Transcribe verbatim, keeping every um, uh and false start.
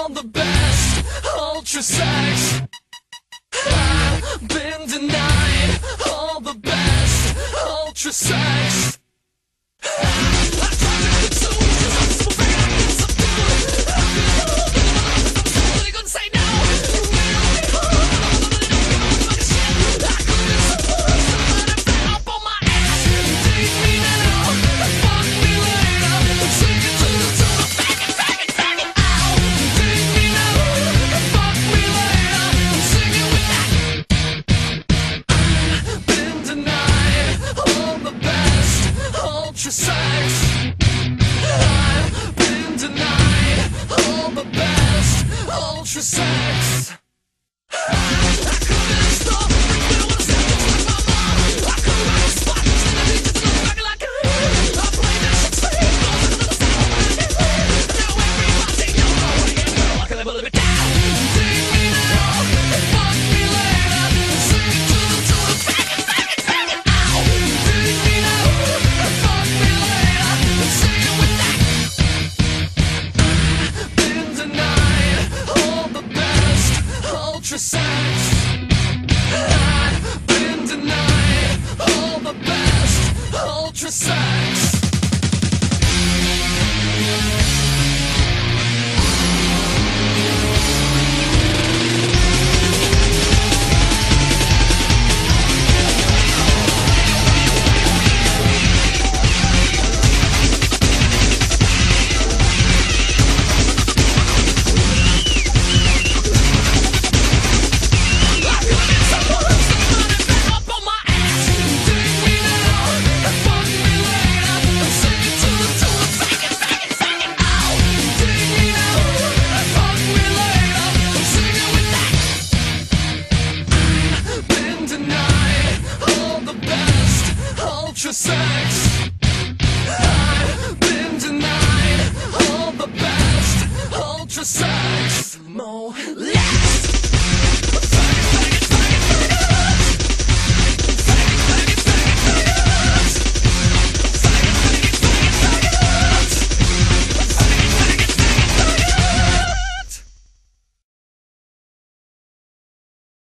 all the best ultra sex. I've been denied all the best ultra sex. Ultra sex. I've been denied all the best ultra sex. I couldn't stop, I wanna say just like my mom. I couldn't spot, and I need you to look back like I I played that shit straight, goes into the sound. Now everybody knows I wanna get girl, I can live a little bit down. Take me now, and fuck me later. Sing it to the tune of faggot, faggot, faggot. Ow! Take me now, and fuck me later. Sing it with that. I've been denied all the best ultra sex.